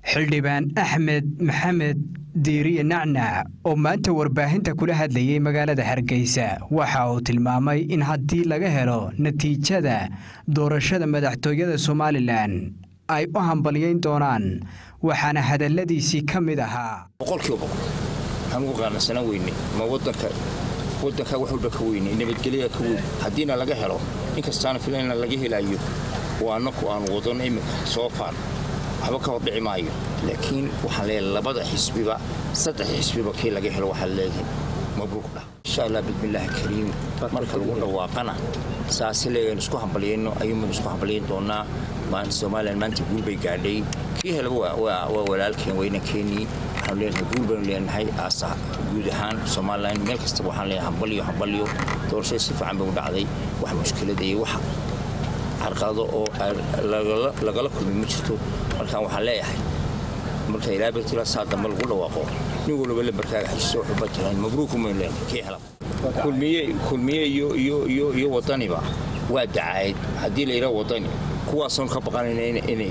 xildhibaan Axmed Maxamed Diiriye Nacnac oo maanta warbaahinta kula hadlayay magaalada Hargeysa waxa uu tilmaamay in haddii laga helo natiijada doorashada madaxtooyada Somaliland ay u hambalyeyn doonaan waxaana hadaladiisii ka mid ahaa boqolkiiba anigu qaanasana weyne ma wadanka wuxuu ka weyne nabadgelyo ka weyn haddiina laga helo inkastaana filayna laga helayo waanaku aan wadan imika soo faan waxba ka hordhici maayo laakiin waxaan leeyahay labada xisbiba saddex xisbiba kii laga helo waxaa leeyahay mabruuq dhah insha Allah bismillaah kariim marka lagu dhawaaqana saasi leeyahay isku hambalyeeno ayuu isku hambalyeyn doonaa maan Soomaaliland maanta guul bay gaadhay kii helo waa walaalkeen weyna Kenya waxaan leeyahay guul baan leenahay aasa guud ahaan Soomaaliland meel kasta waxaan leeyahay hambalyo doorasho si fiican bay u dhacday wax mushkilad iyo wax arqado oo lagala kulmi ma jirto markaan waxaan leeyahay marka ilaa beertila saada mal ugu dhawaaqo nin walba la barkaaga xisoo xuba jiraan mabruuq uma leeyahay kii hela kulmiye iyo wadaniba waa dacayd haddii la yiraahdo wadani kuwaasoon ka baqanayna inay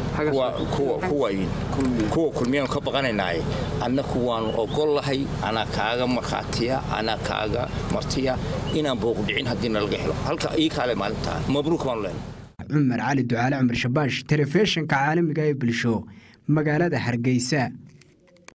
kuwa kulmiyaan ka baqanaynaa annaku waan ogol lahay ana kaaga marxaatiya ana kaaga martiya inaan booq dhicin hadii laga helo halka ii kale maalinta mabruuq baan leeyahay Umar Ali Ducaale Umar Shabash telefishinka caalamiga ee bulsho magaalada Hargeysa.